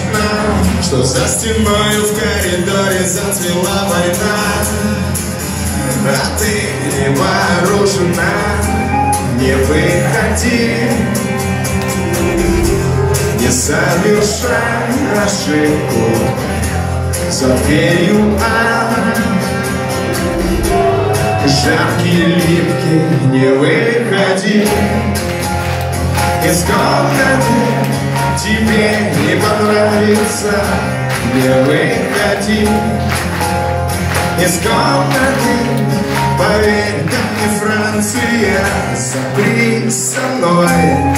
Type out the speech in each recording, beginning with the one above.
нам, что за стеной в коридоре зацвела война. А ты не вооружена, не выходи, не совершай ошибку за дверью жаркий, липкий, не выходи из комнаты, тебе не понравится, не выходи из комнаты. Поверь, это не Франция, запри со мной.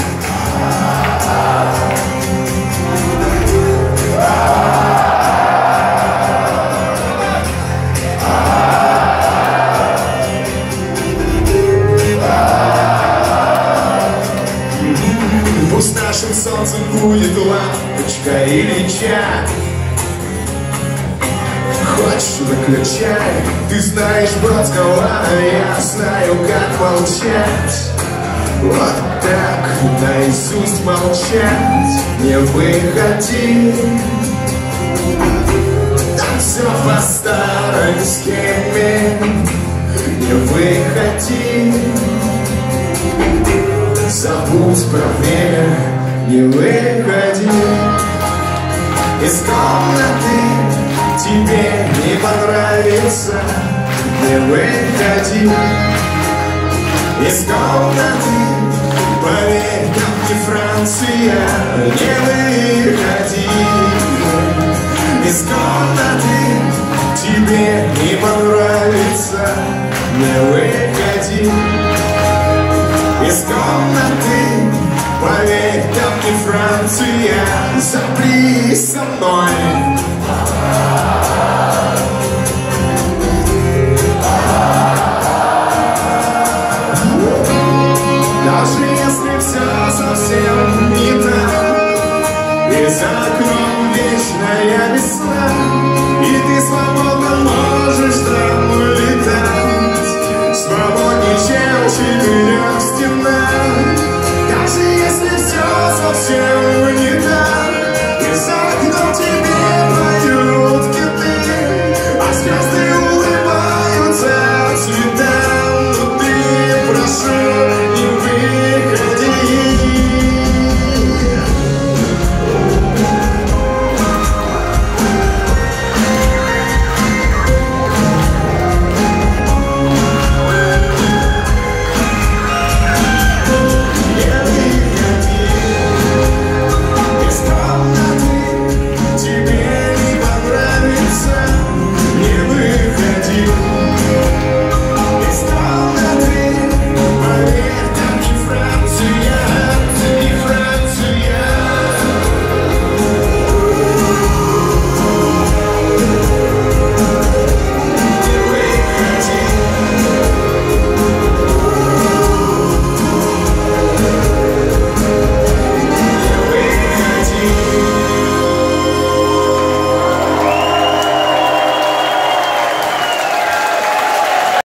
Пусть нашим солнцем будет лампочка или чай. Хочешь, выключай. Ты знаешь Бродского, я знаю, как молчать. Вот так наизусть молчать. Не выходи, там все по старой схеме. Не выходи, забудь про время. Не выходи из комнаты, тебе не понравится, не выходи из комнаты. Поверь, там не Франция, не выходи из комнаты, тебе не понравится, не выходи из комнаты. Поверь, там не Франция, запри со мной. Даже если все совсем не так, и за окном вечная весна, и ты свободно можешь там улетать, свободнее, чем в 4 стенах. Даже если все совсем